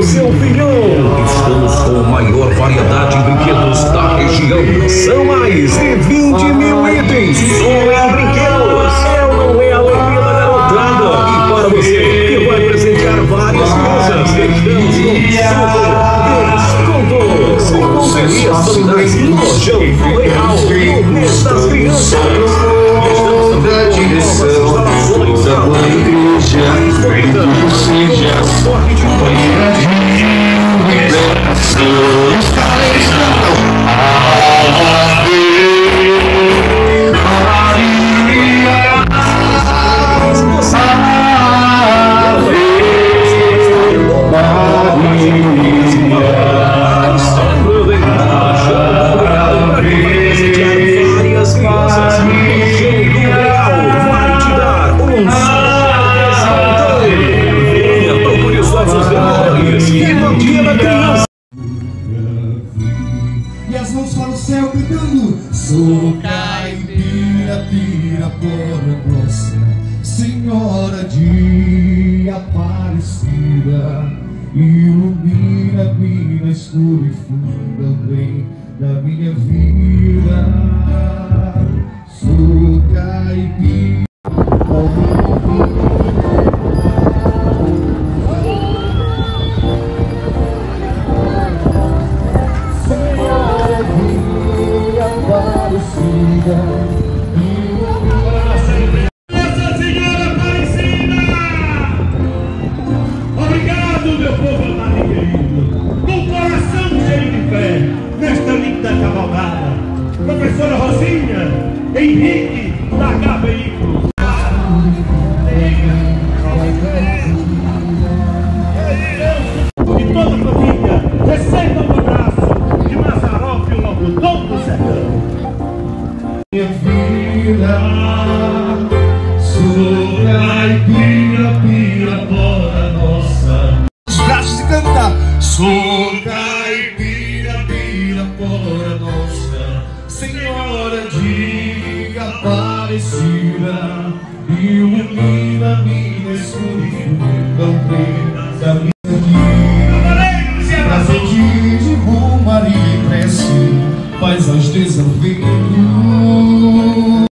do seu filhão. Estamos com a maior variedade de brinquedos da região. São mais de 20 mil itens só em brinquedos. É ou não é a alegria da garotada? E para você que vai presentear várias crianças, estamos com descontos. Conferências nominais no Lojão Leal no mês das crianças. Estamos também com novas instalações da igreja. Seja sorte de sou caipira, Pirapora, Nossa Senhora de Aparecida, ilumina-me na escura e funda bem da minha vida. Sou caipira. Nossa Senhora Aparecida! Obrigado, meu povo amado e querido, com o coração cheio de fé, nesta linda cavalgada. Professora Rosinha, Henrique, da H Veículos. E toda a família, receba um abraço de Mazzaropi, o locutor do sertão. Minha vida, sou caipira, Pirapora, Nossa. Os braços e canta. Sou caipira, Pirapora, Nossa Senhora de Aparecida, ilumina-me na escuridão da minha vida. Prazer de Romaria e prece, faz aos desafios.